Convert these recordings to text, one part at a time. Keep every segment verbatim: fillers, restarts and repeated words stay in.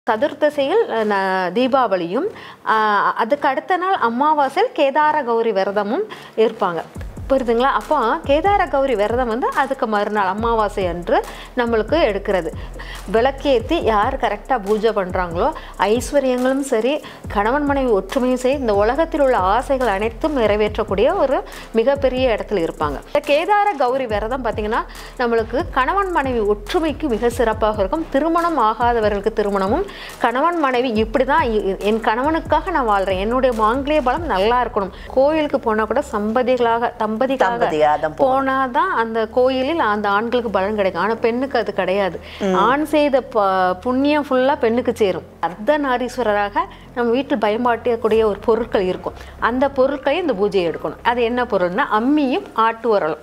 சதுர்த்தசியில் தீபாவளியும் அதுக்கு அடுத்த நாள் அமாவாசையில் கேதார கௌரி விரதமும் இருப்பாங்க. புரியுதுங்களா? அப்போ கேதார கௌரி விரதம் வந்து அதுக்கு மறுநாள் அமாவாசை அன்று நம்மளுக்கு எடுக்கிறது. விளக்கேற்றி யார் கரெக்டாக பூஜை பண்ணுறாங்களோ ஐஸ்வர்யங்களும் சரி, கணவன் மனைவி ஒற்றுமையும் சரி, இந்த உலகத்தில் உள்ள ஆசைகள் அனைத்தும் நிறைவேற்றக்கூடிய ஒரு மிகப்பெரிய இடத்துல இருப்பாங்க. இந்த கேதார கௌரி விரதம் பார்த்திங்கன்னா நம்மளுக்கு கணவன் மனைவி ஒற்றுமைக்கு மிக சிறப்பாக இருக்கும். திருமணம் ஆகாதவர்களுக்கு திருமணமும், கணவன் மனைவி இப்படி தான் என் கணவனுக்காக நான் வாழ்கிறேன், என்னுடைய மாங்கல்ய பலம் நல்லா இருக்கணும், கோயிலுக்கு போனால் கூட சம்பதிகளாக தம்பதிக்காக போனாதான் அந்த கோயிலில் அந்த ஆண்களுக்கு பலன் கிடைக்கும். ஆனா பெண்ணுக்கு அது கிடையாது. ஆண் செய்த புண்ணியம் ஃபுல்லா பெண்ணுக்கு சேரும். அர்த்தநாரீஸ்வரராக நம்ம வீட்டில் பயன்பாட்டக்கூடிய ஒரு பொருட்கள் இருக்கும். அந்த பொருட்களை இந்த பூஜையை எடுக்கணும். அது என்ன பொருள்னா அம்மியும் ஆட்டு உரலும்.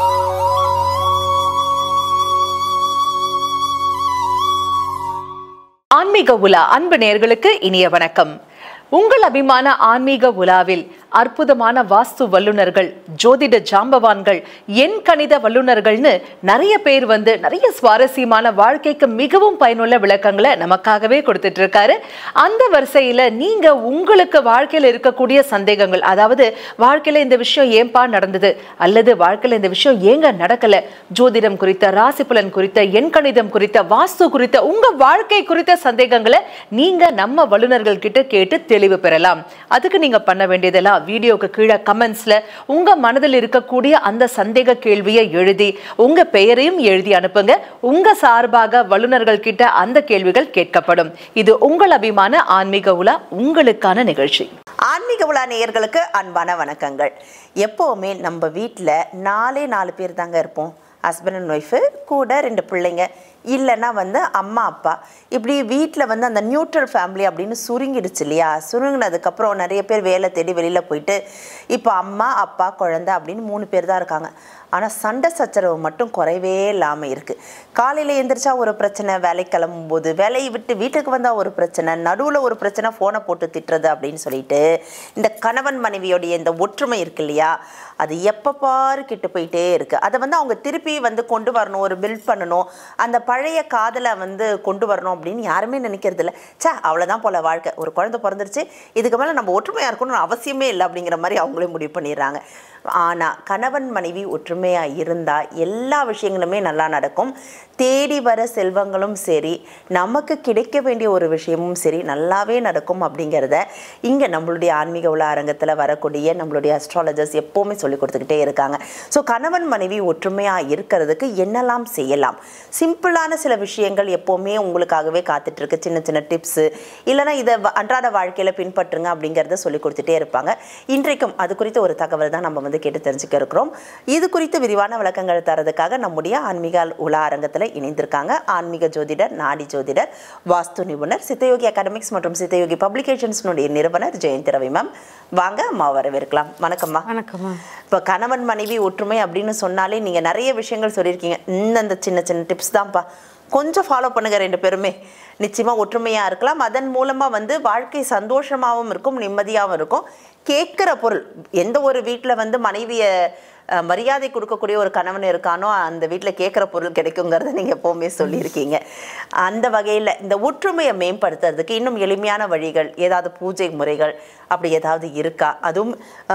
ஆன்மீக உலா அன்பு நேயர்களுக்கு இனிய வணக்கம். உங்கள் அபிமான ஆன்மீக உலாவில் அற்புதமான வாஸ்து வல்லுநர்கள், ஜோதிட ஜாம்பவான்கள், எண் கணித வல்லுநர்கள்னு நிறைய பேர் வந்து நிறைய சுவாரஸ்யமான வாழ்க்கைக்கு மிகவும் பயனுள்ள விளக்கங்களை நமக்காகவே கொடுத்துட்டு இருக்காரு. அந்த வரிசையில நீங்க உங்களுக்கு வாழ்க்கையில இருக்கக்கூடிய சந்தேகங்கள், அதாவது வாழ்க்கையில இந்த விஷயம் ஏன்பா நடந்தது, அல்லது வாழ்க்கையில இந்த விஷயம் ஏங்க நடக்கல, ஜோதிடம் குறித்த, ராசி பலன் குறித்த, எண் கணிதம் குறித்த, வாஸ்து குறித்த, உங்க வாழ்க்கை குறித்த சந்தேகங்களை நீங்க நம்ம வல்லுநர்கள் கிட்ட கேட்டு தெளிவு பெறலாம். அதுக்கு நீங்க பண்ண வேண்டியதெல்லாம் வீடியோக்கு கீழே கமெண்ட்ஸ்ல உங்க மனதில் இருக்கக்கூடிய அந்த சந்தேக கேள்வியை எழுதி உங்க பெயரையும் எழுதி அனுப்புங்க. உங்க சார்பாக வல்லுநர்கள் கிட்ட அந்த கேள்விகள் கேட்கப்படும். இது உங்கள் அபிமான ஆன்மீக உலா, உங்களுக்கான நிகழ்ச்சி. ஆன்மீக உலா நேயர்களுக்கு அன்பான வணக்கங்கள். எப்போவுமே நம்ம வீட்டில் நாலே நாலு பேர் தாங்க இருப்போம். ஹஸ்பண்ட் அண்ட் ஒய்ஃபு, கூட ரெண்டு பிள்ளைங்க, இல்லைன்னா வந்து அம்மா அப்பா. இப்படி வீட்டில் வந்து அந்த நியூட்ரல் ஃபேமிலி அப்படின்னு சுருங்கிடுச்சு இல்லையா? சுருங்கினதுக்கப்புறம் நிறைய பேர் வேலை தேடி வெளியில் போயிட்டு இப்போ அம்மா அப்பா குழந்தை அப்படின்னு மூணு பேர் தான் இருக்காங்க. ஆனால் சண்டை சச்சரவு மட்டும் குறைவே இல்லாமல் இருக்குது. காலையில் எழுந்திரிச்சா ஒரு பிரச்சனை, வேலைக்கு கிளம்பும் போது, வேலையை விட்டு வீட்டுக்கு வந்தால் ஒரு பிரச்சனை, நடுவில் ஒரு பிரச்சனை, ஃபோனை போட்டு திட்டுறது அப்படின்னு சொல்லிட்டு இந்த கணவன் மனைவியோடைய இந்த ஒற்றுமை இருக்கு இல்லையா, அது எப்போ பாரு கிட்டு போயிட்டே இருக்குது. அதை வந்து அவங்க திருப்பி வந்து கொண்டு வரணும், ஒரு பில்ட் பண்ணணும், அந்த பழைய காதலை வந்து கொண்டு வரணும் அப்படின்னு யாருமே நினைக்கிறது இல்லை. சே அவ்வளோதான் போல் வாழ்க்கை, ஒரு குழந்தை பிறந்துருச்சு, இதுக்கு மேலே நம்ம ஒற்றுமையாக இருக்கணும்னு அவசியமே இல்லை அப்படிங்கிற மாதிரி அவங்களே முடிவு பண்ணிடுறாங்க. ஆனால் கணவன் மனைவி ஒற்றுமையாக இருந்தால் எல்லா விஷயங்களுமே நல்லா நடக்கும். தேடி வர செல்வங்களும் சரி, நமக்கு கிடைக்க வேண்டிய ஒரு விஷயமும் சரி நல்லாவே நடக்கும் அப்படிங்கிறத இங்கே நம்மளுடைய ஆன்மீக உலா அரங்கத்தில் வரக்கூடிய நம்மளுடைய அஸ்ட்ராலஜர்ஸ் எப்போவுமே சொல்லி கொடுத்துக்கிட்டே இருக்காங்க. ஸோ கணவன் மனைவி ஒற்றுமையாக இருக்கிறதுக்கு என்னெல்லாம் செய்யலாம், சிம்பிளான சில விஷயங்கள் எப்போவுமே உங்களுக்காகவே காத்துட்ருக்கு. சின்ன சின்ன டிப்ஸு, இல்லைனா இதை அன்றாட வாழ்க்கையில் பின்பற்றுங்க அப்படிங்கிறத சொல்லி கொடுத்துட்டே இருப்பாங்க. இன்றைக்கும் அது குறித்த ஒரு தகவல் தான் நம்ம வந்து கேட்டு தெரிஞ்சுக்க இருக்கிறோம். இது குறித்து விரிவான விளக்கங்கள் தரதுக்காக நம்முடைய ஆன்மீக உலா அரங்கத்தில் இணைந்திருக்காங்க ஆன்மீக ஜோதிடர், நாடி ஜோதிடர், வாஸ்து நிபுணர், சித்தயோகி அகாடமிக்ஸ் மற்றும் சித்தயோகி பப்ளிகேஷன்ஸ்னுடைய நிறுவனர் ஜெயந்தி ரவி மேம். வாங்க அம்மா வரவேற்கலாம். வணக்கம்மா. வணக்கம்மா. இப்போ கணவன் மனைவி ஒற்றுமை அப்படின்னு சொன்னாலே நீங்கள் நிறைய விஷயங்கள் சொல்லியிருக்கீங்க. இந்த சின்ன சின்ன டிப்ஸ் தான்ப்பா, கொஞ்சம் ஃபாலோ பண்ணுங்க ரெண்டு பேருமே. நிச்சயமாக ஒற்றுமையாக இருக்கலாம். அதன் மூலமாக வந்து வாழ்க்கை சந்தோஷமாகவும் இருக்கும், நிம்மதியாகவும் இருக்கும். கேட்குற பொருள், எந்த ஒரு வீட்டில் வந்து மனைவியை மரியாதை கொடுக்கக்கூடிய ஒரு கணவன் இருக்கானோ அந்த வீட்டில் கேட்குற பொருள் கிடைக்குங்கிறத நீங்கள் எப்போவுமே சொல்லியிருக்கீங்க. அந்த வகையில் இந்த ஒற்றுமையை மேம்படுத்துறதுக்கு இன்னும் எளிமையான வழிகள், ஏதாவது பூஜை முறைகள் அப்படி ஏதாவது இருக்கா? அதுவும்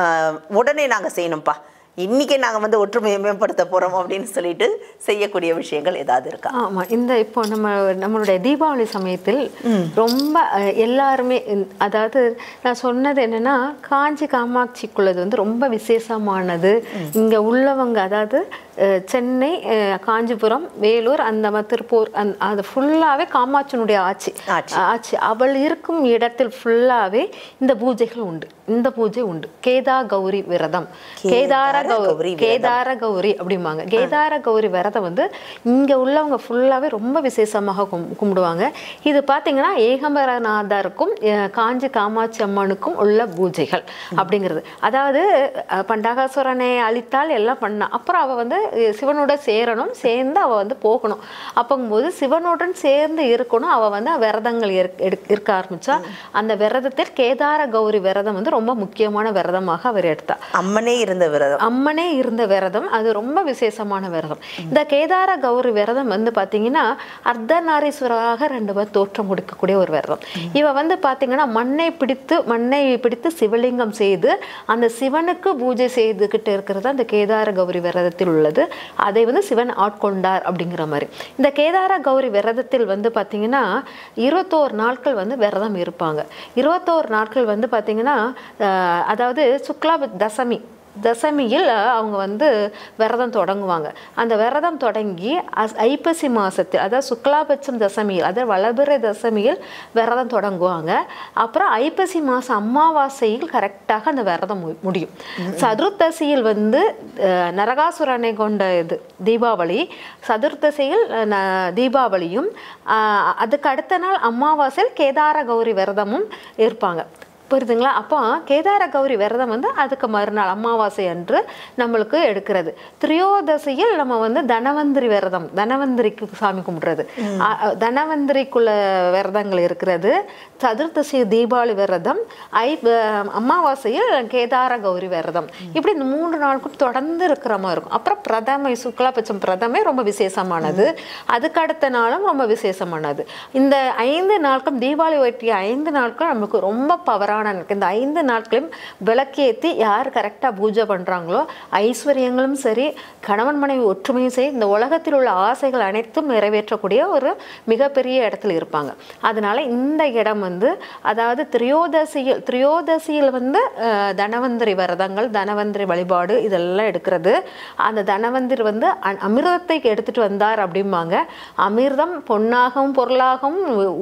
உடனே நாங்கள் செய்யணும்ப்பா, இன்றைக்கே நாங்கள் வந்து ஒற்றுமையை மேம்படுத்த போகிறோம் அப்படின்னு சொல்லிட்டு செய்யக்கூடிய விஷயங்கள் ஏதாவது இருக்கா? ஆமாம், இந்த இப்போ நம்ம நம்மளுடைய தீபாவளி சமயத்தில் ரொம்ப எல்லாருமே, அதாவது நான் சொன்னது என்னென்னா காஞ்சி காமாட்சிக்குள்ளது வந்து ரொம்ப விசேஷமானது. இங்கே உள்ளவங்க, அதாவது சென்னை, காஞ்சிபுரம், வேலூர், அந்த திருப்பூர், அந் அது ஃபுல்லாகவே காமாட்சியினுடைய ஆட்சி ஆட்சி அவள் இருக்கும் இடத்தில் ஃபுல்லாகவே இந்த பூஜைகள் உண்டு. இந்த பூஜை உண்டு. கேதா கௌரி விரதம், கேதார கௌரி கேதார கௌரி அப்படிம்பாங்க. கேதார கௌரி விரதம் வந்து இங்கே உள்ளவங்க ஃபுல்லாகவே ரொம்ப விசேஷமாக கும் கும்பிடுவாங்க. இது பார்த்தீங்கன்னா ஏகம்பரநாதருக்கும் காஞ்சி காமாட்சி அம்மனுக்கும் உள்ள பூஜைகள் அப்படிங்கிறது. அதாவது பண்டாகாசுரனை அழித்தால் எல்லாம் பண்ணா, அப்புறம் அவள் வந்து சிவனோட சேரணும், சேர்ந்து அவள் வந்து போகணும். அப்போங்கும்போது சிவனுடன் சேர்ந்து இருக்கணும். அவள் வந்து விரதங்கள் இருக்க ஆரம்பிச்சா. அந்த விரதத்தில் கேதார கௌரி விரதம் வந்து ரொம்ப முக்கியமான விரதமாக அவர் எடுத்தா. அம்மனே இருந்த விரதம் அம்மனே இருந்த விரதம் அது ரொம்ப விசேஷமான விரதம். இந்த கேதார கௌரி விரதம் வந்து பார்த்தீங்கன்னா அர்த்தநாரீஸ்வராக ரெண்டு பேர் தோற்றம் கொடுக்கக்கூடிய ஒரு விரதம். இவ வந்து பார்த்தீங்கன்னா மண்ணை பிடித்து மண்ணை பிடித்து சிவலிங்கம் செய்து அந்த சிவனுக்கு பூஜை செய்துக்கிட்டு இருக்கிறது அந்த கேதார கௌரி விரதத்தில் உள்ளது. அதை வந்து சிவன் ஆட்கொண்டார் அப்படிங்கிற மாதிரி. இந்த கேதார கௌரி விரதத்தில் வந்து பார்த்தீங்கன்னா இருபத்தோரு நாட்கள் வந்து விரதம் இருப்பாங்க. இருபத்தோரு நாட்கள் வந்து பார்த்தீங்கன்னா அதாவது சுக்லா தசமி தசமியில் அவங்க வந்து விரதம் தொடங்குவாங்க. அந்த விரதம் தொடங்கி ஐப்பசி மாசத்தில் அதாவது சுக்லாபட்சம் தசமியில் அதாவது வளபிறை தசமியில் விரதம் தொடங்குவாங்க. அப்புறம் ஐப்பசி மாதம் அமாவாசையில் கரெக்டாக அந்த விரதம் முடியும். சதுர்த்தசியில் வந்து நரகாசுரனை கொண்ட இது தீபாவளி, சதுர்த்தசியில் தீபாவளியும் அதுக்கு அடுத்த நாள் அமாவாசையில் கேதார கௌரி விரதமும் இருப்பாங்க. புரியுதுங்களா? அப்போ கேதார கௌரி விரதம் வந்து அதுக்கு மறுநாள் அமாவாசை அன்று நம்மளுக்கு எடுக்கிறது. திரியோதசியில் நம்ம வந்து தனவந்திரி விரதம், தனவந்திரிக்கு சாமி கும்பிடுறது, தனவந்திரிக்குள்ள விரதங்கள் இருக்கிறது. சதுர்த்தசி தீபாவளி விரதம், ஐ அமாவாசையில் கேதார கௌரி விரதம். இப்படி இந்த மூன்று நாளுக்கும் தொடர்ந்து இருக்கிற மாதிரி இருக்கும். அப்புறம் பிரதமை சுக்லாபட்சம் பிரதமே ரொம்ப விசேஷமானது. அதுக்கு அடுத்த நாளும் ரொம்ப விசேஷமானது. இந்த ஐந்து நாட்களும் தீபாவளி ஒட்டிய ஐந்து நாட்கள் நமக்கு ரொம்ப பவரான இந்த ஐந்து நாட்களையும் விளக்கேற்றி யார் கரெக்டாக பூஜை பண்ணுறாங்களோ ஐஸ்வர்யங்களும் சரி, கணவன் மனைவி ஒற்றுமையும் சரி, இந்த உலகத்தில் உள்ள ஆசைகள் அனைத்தும் நிறைவேற்றக்கூடிய ஒரு மிகப்பெரிய இடத்துல இருப்பாங்க. அதனால இந்த இடம் வந்து அதாவது திரியோதசியில் திரியோதசியில் வந்து தனவந்திரி விரதங்கள், தனவந்திரி வழிபாடு இதெல்லாம் எடுக்கிறது. அந்த தனவந்திரி வந்து அமிர்தத்தை எடுத்துட்டு வந்தார் அப்படிம்பாங்க. அமிர்தம் பொன்னாகவும் பொருளாகவும்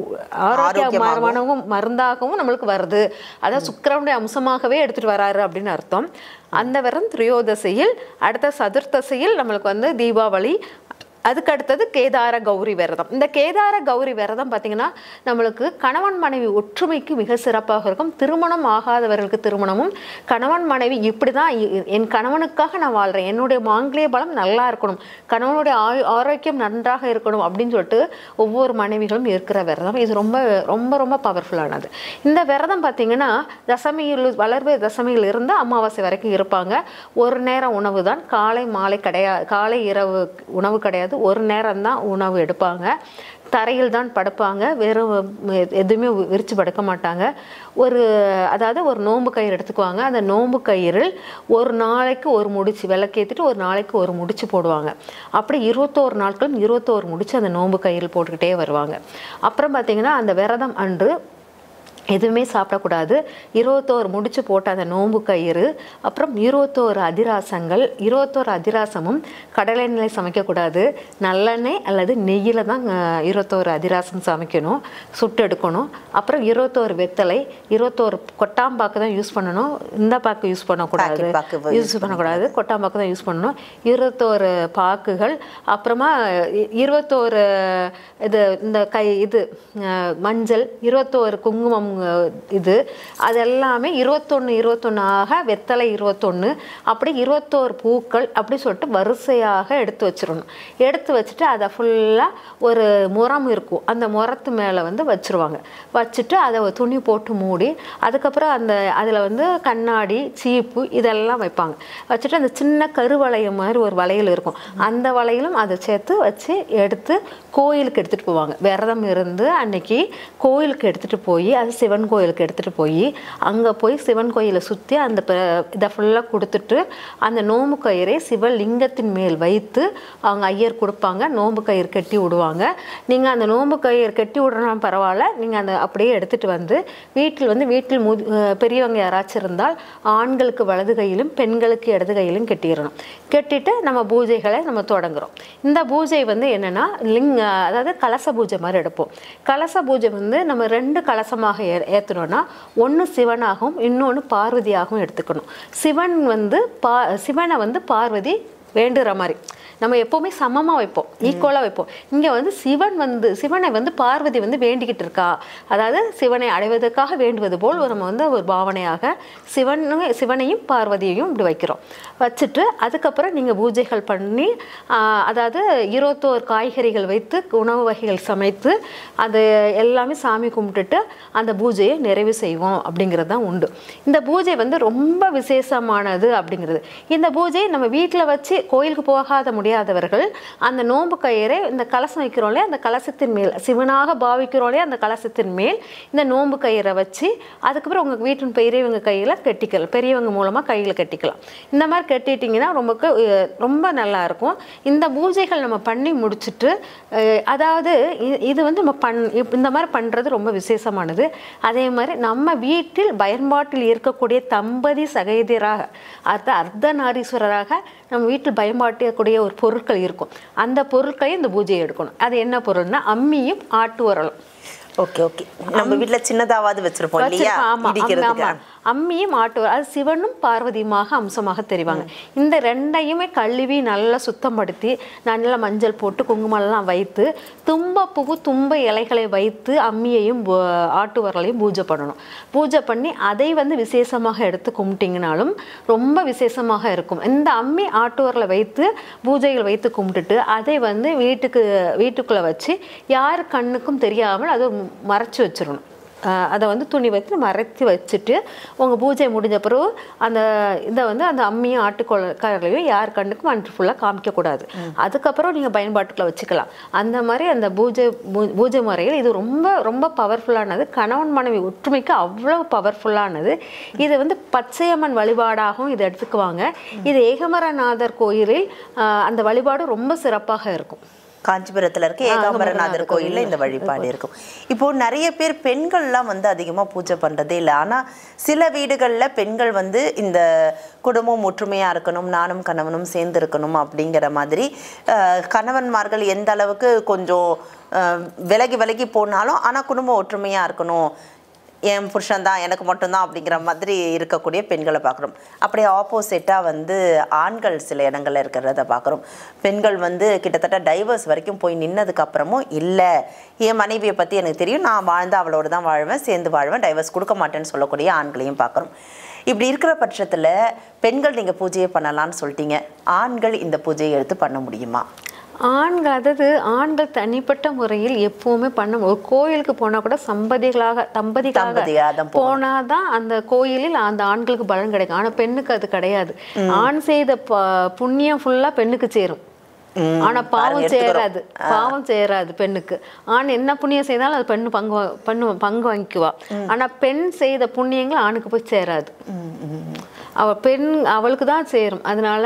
ஆரோக்கியமானவும் மருந்தாகவும் நம்மளுக்கு வருது. அதாவது சுக்கிரனுடைய அம்சமாகவே எடுத்துட்டு வராரு அப்படின்னு அர்த்தம். அந்த விரதம் திரியோதசியில். அடுத்த சதுர்த்தசியில் நம்மளுக்கு வந்து தீபாவளி. அதுக்கு அடுத்தது கேதார கௌரி விரதம். இந்த கேதார கௌரி விரதம் பார்த்தீங்கன்னா நம்மளுக்கு கணவன் மனைவி ஒற்றுமைக்கு மிக சிறப்பாக இருக்கும். திருமணம் ஆகாதவர்களுக்கு திருமணமும், கணவன் மனைவி இப்படி தான் என் கணவனுக்காக நான் வாழ்கிறேன், என்னுடைய மாங்கிலிய பலம் நல்லா இருக்கணும், கணவனுடைய ஆரோக்கியம் நன்றாக இருக்கணும் அப்படின்னு சொல்லிட்டு ஒவ்வொரு மனைவிகளும் இருக்கிற விரதம். இது ரொம்ப ரொம்ப ரொம்ப பவர்ஃபுல்லானது. இந்த விரதம் பார்த்தீங்கன்னா தசமியில் வளர்வு தசமியில் இருந்து அமாவாசை வரைக்கும் இருப்பாங்க. ஒரு நேரம் உணவு தான், காலை மாலை கிடையாது, காலை இரவு உணவு கிடையாது, ஒரு நேரம் தான் உணவு எடுப்பாங்க. தரையில் தான் படுப்பாங்க, வெறும் எதுவுமே விரித்து படுக்க மாட்டாங்க. ஒரு அதாவது ஒரு நோன்பு கயிறு எடுத்துக்குவாங்க. அந்த நோன்பு கயிறில் ஒரு நாளைக்கு ஒரு முடிச்சு விளக்கேற்றிட்டு ஒரு நாளைக்கு ஒரு முடிச்சு போடுவாங்க. அப்படி இருபத்தோரு நாட்களும் இருபத்தோரு முடிச்சு அந்த நோன்பு கயிறில் போட்டுக்கிட்டே வருவாங்க. அப்புறம் பார்த்திங்கன்னா அந்த விரதம் அன்று எதுவுமே சாப்பிடக்கூடாது. இருபத்தோரு முடிச்சு போட்ட அந்த நோன்பு கயிறு, அப்புறம் இருபத்தோரு அதிராசங்கள், இருபத்தோரு அதிராசமும் கடலை எண்ணெய் சமைக்கக்கூடாது, நல்லெண்ணெய் அல்லது நெய்யில் தான் இருபத்தோரு அதிராசம் சமைக்கணும், சுட்டு எடுக்கணும். அப்புறம் இருபத்தோரு வெத்தலை, இருபத்தோரு கொட்டாம்பாக்கு தான் யூஸ் பண்ணணும், இந்த பாக்கு யூஸ் பண்ணக்கூடாது, யூஸ் பண்ணக்கூடாது, கொட்டாம்பாக்கு தான் யூஸ் பண்ணணும். இருபத்தோரு பாக்குகள், அப்புறமா இருபத்தோரு இது இந்த கை இது மஞ்சள், இருபத்தோரு குங்குமம் இது அதெல்லாமே இருபத்தொன்று இருபத்தொன்னாக வெத்தலை இருபத்தொன்று அப்படி இருபத்தோரு பூக்கள் அப்படி சொல்லிட்டு வரிசையாக எடுத்து வச்சிடணும். எடுத்து வச்சுட்டு அதை ஃபுல்லாக ஒரு முறம் இருக்கும், அந்த முறத்து மேலே வந்து வச்சுருவாங்க. வச்சுட்டு அதை துணி போட்டு மூடி அதுக்கப்புறம் அந்த அதில் வந்து கண்ணாடி சீப்பு இதெல்லாம் வைப்பாங்க. வச்சுட்டு அந்த சின்ன கருவளையம் மாதிரி ஒரு வளையல் இருக்கும், அந்த வளையலும் அதை சேர்த்து வச்சு எடுத்து கோயிலுக்கு எடுத்துகிட்டு போவாங்க. விரதம் இருந்து அன்னைக்கு கோயிலுக்கு எடுத்துகிட்டு போய் அது சிவன் கோயிலுக்கு எடுத்துகிட்டு போய் அங்கே போய் சிவன் கோயிலை சுற்றி அந்த இதை ஃபுல்லாக கொடுத்துட்டு அந்த நோம்பு கயிறை சிவலிங்கத்தின் மேல் வைத்து அவங்க ஐயர் கொடுப்பாங்க. நோம்பு கயிறு கட்டி விடுவாங்க. நீங்கள் அந்த நோம்பு கயிறு கட்டி விடுறனா பரவாயில்ல, நீங்கள் அந்த அப்படியே எடுத்துகிட்டு வந்து வீட்டில் வந்து வீட்டில் மு பெரியவங்க யாராச்சும் இருந்தால் ஆண்களுக்கு வலது கையிலும் பெண்களுக்கு இடது கையிலும் கட்டிடணும். கட்டிட்டு நம்ம பூஜைகளை நம்ம தொடங்குகிறோம். இந்த பூஜை வந்து என்னென்னா லிங் அதாவது கலச பூஜை மாதிரி எடுப்போம். கலச பூஜை வந்து நம்ம ரெண்டு கலசமாக ஏற்றணும்னா ஒன்று சிவனாகவும் இன்னொன்று பார்வதியாகவும் எடுத்துக்கணும். சிவன் வந்து பா சிவனை வந்து பார்வதி வேண்டுற மாதிரி, நம்ம எப்போவுமே சமமாக வைப்போம், ஈக்குவலாக வைப்போம். இங்கே வந்து சிவன் வந்து சிவனை வந்து பார்வதி வந்து வேண்டிக்கிட்டு இருக்கா, அதாவது சிவனை அடைவதற்காக வேண்டுவது போல் நம்ம வந்து ஒரு பாவனையாக சிவன் சிவனையும் பார்வதியையும் இப்படி வைக்கிறோம். வச்சுட்டு அதுக்கப்புறம் நீங்கள் பூஜைகள் பண்ணி, அதாவது இருபத்தோரு காய்கறிகள் வைத்து உணவு வகைகள் சமைத்து அது எல்லாமே சாமி கும்பிட்டுட்டு அந்த பூஜையை நிறைவு செய்வோம் அப்படிங்கிறது தான் உண்டு. இந்த பூஜை வந்து ரொம்ப விசேஷமானது அப்படிங்கிறது. இந்த பூஜை நம்ம வீட்டில் வச்சு கோயிலுக்கு போகாத முடியாதவர்கள் அந்த நோன்பு கயிறை இந்த கலசம் வைக்கிறோம்லே அந்த கலசத்தின் மேல் சிவனாக பாவிக்கிறோம்லே அந்த கலசத்தின் மேல் இந்த நோன்பு கயிறை வச்சு அதுக்கப்புறம் உங்கள் வீட்டின் பெரியவங்க கையில் கட்டிக்கலாம், பெரியவங்க மூலமாக கையில் கட்டிக்கலாம். இந்த மாதிரி கட்டிட்டிங்கன்னா ரொம்ப ரொம்ப நல்லா இருக்கும். இந்த பூஜைகள் நம்ம பண்ணி முடிச்சுட்டு, அதாவது இது வந்து நம்ம பண் இந்த மாதிரி பண்ணுறது ரொம்ப விசேஷமானது. அதே மாதிரி நம்ம வீட்டில் பயன்பாட்டில் இருக்கக்கூடிய தம்பதி சகோதரராக அர்த்த அர்த்தநாரீஸ்வரராக நம்ம வீட்டில் பயன்பாட்டக்கூடிய ஒரு பொருட்கள் இருக்கும். அந்த பொருட்களை இந்த பூஜையை எடுக்கணும். அது என்ன பொருள்னா அம்மியும் ஆட்டு உரலும். ஓகே ஓகே நம்ம வீட்ல சின்னதாவது வச்சிருப்போம் இல்லையா? இடிக்கிறதுக்கு அம்மியும் ஆட்டு அது சிவனும் பார்வதியுமாக அம்சமாக தெரிவாங்க. இந்த ரெண்டையுமே கழுவி நல்லா சுத்தப்படுத்தி நல்லா மஞ்சள் போட்டு குங்குமம்லாம் வைத்து தும்ப புகு தும்ப இலைகளை வைத்து அம்மியையும் ஆட்டு வரலையும் பூஜை பண்ணணும். பூஜை பண்ணி அதை வந்து விசேஷமாக எடுத்து கும்பிட்டிங்கனாலும் ரொம்ப விசேஷமாக இருக்கும். இந்த அம்மி ஆட்டு வரலை வைத்து பூஜைகள் வைத்து கும்பிட்டுட்டு அதை வந்து வீட்டுக்கு வீட்டுக்குள்ளே வச்சு யார் கண்ணுக்கும் தெரியாமல் அதை மறைச்சி வச்சிடணும். அதை வந்து துணி வைத்து மறைச்சி வச்சுட்டு உங்கள் பூஜை முடிஞ்ச பிறகு அந்த இதை வந்து அந்த அம்மியும் ஆட்டுக்கொலையும் யார் கண்ணுக்கும் அன்று ஃபுல்லாக காமிக்கக்கூடாது. அதுக்கப்புறம் நீங்கள் பயன்பாட்டுக்குள்ள வச்சுக்கலாம். அந்த மாதிரி அந்த பூஜை பூஜை முறையில் இது ரொம்ப ரொம்ப பவர்ஃபுல்லானது. கணவன் மனைவி ஒற்றுமைக்கு அவ்வளோ பவர்ஃபுல்லானது. இது வந்து பச்சையம்மன் வழிபாடாகவும் இதை எடுத்துக்குவாங்க. இது ஏகமரநாதர் கோயிலில் அந்த வழிபாடு ரொம்ப சிறப்பாக இருக்கும். காஞ்சிபுரத்தில் இருக்க ஏகாம்பரநாதர் கோயிலில் இந்த வழிபாடு இருக்கும். இப்போது நிறைய பேர் பெண்கள்லாம் வந்து அதிகமாக பூஜை பண்ணுறதே இல்லை. ஆனால் சில வீடுகளில் பெண்கள் வந்து இந்த குடும்பம் ஒற்றுமையாக இருக்கணும், நானும் கணவனும் சேர்ந்து இருக்கணும் அப்படிங்கிற மாதிரி கணவன்மார்கள் எந்த அளவுக்கு கொஞ்சம் விலகி விலகி போனாலும் ஆனால் குடும்பம் ஒற்றுமையாக இருக்கணும், என் புருஷன் தான் எனக்கு மட்டும்தான் அப்படிங்கிற மாதிரி இருக்கக்கூடிய பெண்களை பார்க்குறோம். அப்படியே ஆப்போசிட்டாக வந்து ஆண்கள் சில இடங்களில் இருக்கிறத பார்க்குறோம். பெண்கள் வந்து கிட்டத்தட்ட டைவர்ஸ் வரைக்கும் போய் நின்னதுக்கப்புறமும் இல்லை என் மனைவியை பற்றி எனக்கு தெரியும், நான் வாழ்ந்து அவளோடு தான் வாழ்வேன், சேர்ந்து வாழ்வேன், டைவர்ஸ் கொடுக்க மாட்டேன்னு சொல்லக்கூடிய ஆண்களையும் பார்க்குறோம். இப்படி இருக்கிற பட்சத்தில் பெண்கள் நீங்கள் பூஜையை பண்ணலான்னு சொல்லிட்டீங்க, ஆண்கள் இந்த பூஜையை எடுத்து பண்ண முடியுமா? ஆண்கள் அதாவது ஆண்கள் தனிப்பட்ட முறையில் எப்பவுமே பண்ண ஒரு கோயிலுக்கு போனால் கூட சம்பதிகளாக தம்பதிகளாக போனாதான் அந்த கோயிலில் அந்த ஆண்களுக்கு பலன் கிடைக்கும். ஆனால் பெண்ணுக்கு அது கிடையாது. ஆண் செய்த புண்ணியம் ஃபுல்லாக பெண்ணுக்கு சேரும், ஆனா பாவம் சேராது. பாவம் சேராது பெண்ணுக்கு. ஆண் என்ன புண்ணியம் செய்தாலும் அது பெண்ணு பங்கு பண்ணு பங்கு வாங்கிக்குவா. ஆனா பெண் செய்த புண்ணியங்கள் ஆணுக்கு போய் சேராது. அவள் பெண் அவளுக்கு தான் சேரும். அதனால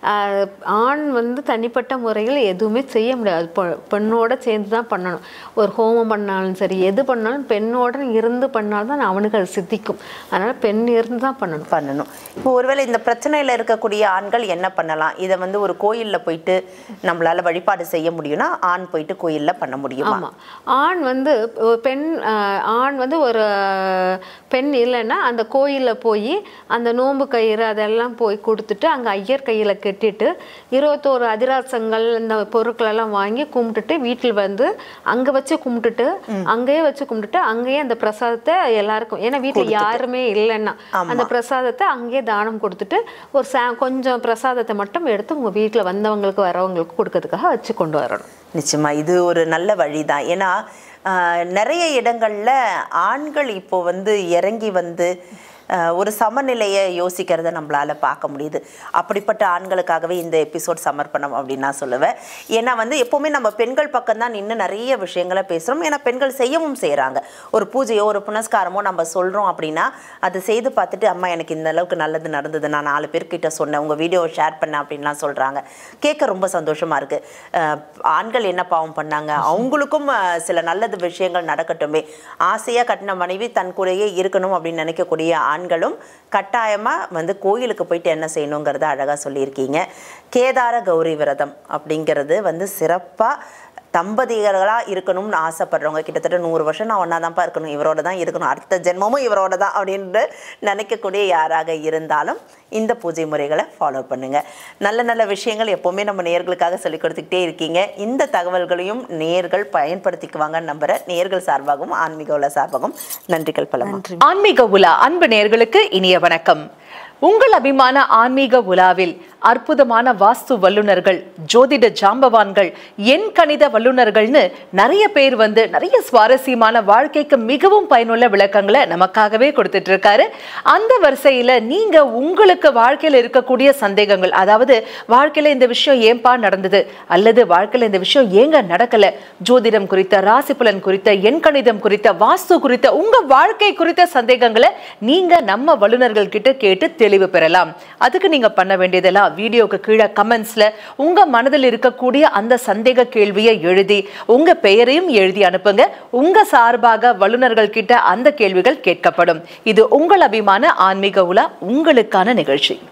ஆண் வந்து தனிப்பட்ட முறையில் எதுவுமே செய்ய முடியாது. பெண்ணோட சேர்ந்து தான் பண்ணணும். ஒரு ஹோமம் பண்ணாலும் சரி, எது பண்ணாலும் பெண்ணோட இருந்து பண்ணால்தான் அவனுக்கு அது சித்திக்கும். அதனால பெண் இருந்து தான் பண்ணணும் பண்ணணும் இப்போ ஒருவேளை இந்த பிரச்சனையில் இருக்கக்கூடிய ஆண்கள் என்ன பண்ணலாம்? இதை வந்து ஒரு கோயிலில் போயிட்டு நம்மளால வழிபாடு செய்ய முடியும்னா ஆண் போயிட்டு கோயிலில் பண்ண முடியும். ஆமாம், ஆண் வந்து பெண் ஆண் வந்து ஒரு பெண் இல்லைன்னா அந்த கோயிலில் போய் அந்த நோன்பு கயிறு அதெல்லாம் போய் கொடுத்துட்டு அங்கே ஐயர் கையில் கட்டிட்டு இருபத்தோரு அதிராசங்கள் இந்த பொருட்களெல்லாம் வாங்கி கும்பிட்டுட்டு வீட்டில் வந்து அங்கே வச்சு கும்பிட்டுட்டு அங்கேயே வச்சு கும்பிட்டுட்டு அங்கேயே அந்த பிரசாதத்தை எல்லாருக்கும், ஏன்னா வீட்டில் யாருமே இல்லைன்னா அந்த பிரசாதத்தை அங்கேயே தானம் கொடுத்துட்டு ஒரு சா கொஞ்சம் பிரசாதத்தை மட்டும் எடுத்து உங்கள் வீட்டில் வந்தவங்களுக்கு வரவங்களுக்கு கொடுக்கறதுக்காக வச்சு கொண்டு வரணும். நிச்சயமா இது ஒரு நல்ல வழிதான். ஏன்னா நிறைய இடங்கள்ல ஆண்கள் இப்போ வந்து இறங்கி வந்து ஒரு சமநிலையை யோசிக்கிறத நம்மளால பார்க்க முடியுது. அப்படிப்பட்ட ஆண்களுக்காகவே இந்த எபிசோட் சமர்ப்பணம் அப்படின்னு நான் சொல்லுவேன். ஏன்னா வந்து எப்போவுமே நம்ம பெண்கள் பக்கம் தான் நின்று நிறைய விஷயங்களை பேசுகிறோம். ஏன்னா பெண்கள் செய்யவும் செய்கிறாங்க. ஒரு பூஜையோ ஒரு புனஸ்காரமோ நம்ம சொல்கிறோம் அப்படின்னா அதை செய்து பார்த்துட்டு அம்மா எனக்கு இந்த அளவுக்கு நல்லது நடந்தது, நான் நாலு பேர்கிட்ட சொன்னேன், உங்கள் வீடியோவை ஷேர் பண்ணேன் அப்படின்லாம் சொல்கிறாங்க. கேட்க ரொம்ப சந்தோஷமாக இருக்குது. ஆண்கள் என்ன பாவம் பண்ணாங்க, அவங்களுக்கும் சில நல்லது விஷயங்கள் நடக்கட்டுமே. ஆசையாக கட்டின மனைவி தன் கூடயே இருக்கணும் அப்படின்னு நினைக்கக்கூடிய ஆண்களும் கட்டாயமாக வந்து கோயிலுக்கு போயிட்டு என்ன செய்யணுங்கிறத அழகாக சொல்லியிருக்கீங்க. கேதார கௌரி விரதம் அப்படிங்கிறது வந்து சிறப்பாக தம்பதிகளாக இருக்கணும்னு ஆசைப்படுறவங்க, கிட்டத்தட்ட நூறு வருஷம் நான் ஒன்றா தான்ப்பா இருக்கணும், இவரோட தான் இருக்கணும், அடுத்த ஜென்மமும் இவரோட தான் அப்படின்ட்டு நினைக்கக்கூடிய யாராக இருந்தாலும் இந்த பூஜை முறைகளை ஃபாலோ பண்ணுங்கள். நல்ல நல்ல விஷயங்கள் எப்போவுமே நம்ம நேயர்களுக்காக சொல்லிக் கொடுத்துக்கிட்டே இருக்கீங்க. இந்த தகவல்களையும் நேயர்கள் பயன்படுத்திக்குவாங்கன்னு நம்புற நேயர்கள் சார்பாகவும் ஆன்மீக உலா சார்பாகவும் நன்றிகள் பல. ஆன்மீக உலா அன்பு நேயர்களுக்கு இனிய வணக்கம். உங்கள் அபிமான ஆன்மீக உலாவில் அற்புதமான வாஸ்து வல்லுநர்கள், ஜோதிட ஜாம்பவான்கள், எண் கணித வல்லுநர்கள்னு நிறைய பேர் வந்து நிறைய சுவாரஸ்யமான வாழ்க்கைக்கு மிகவும் பயனுள்ள விளக்கங்களை நமக்காகவே கொடுத்துட்டு இருக்காரு. அந்த வரிசையில நீங்க உங்களுக்கு வாழ்க்கையில இருக்கக்கூடிய சந்தேகங்கள், அதாவது வாழ்க்கையில இந்த விஷயம் ஏன்பா நடந்தது, அல்லது வாழ்க்கையில இந்த விஷயம் ஏங்க நடக்கல, ஜோதிடம் குறித்த, ராசி பலன் குறித்த, எண் கணிதம் குறித்த, வாஸ்து குறித்த, உங்க வாழ்க்கை குறித்த சந்தேகங்களை நீங்க நம்ம வல்லுநர்கள் கிட்ட கேட்டு தெளிவு பெறலாம். அதுக்கு நீங்க பண்ண வேண்டியதெல்லாம் வீடியோக்கு கீழே கமெண்ட்ஸ்ல உங்க மனதில் இருக்கக்கூடிய அந்த சந்தேக கேள்வியை எழுதி உங்க பெயரையும் எழுதி அனுப்புங்க. உங்க சார்பாக வல்லுநர்கள் கிட்ட அந்த கேள்விகள் கேட்கப்படும். இது உங்கள் அபிமான ஆன்மீக உலா, உங்களுக்கான நிகழ்ச்சி.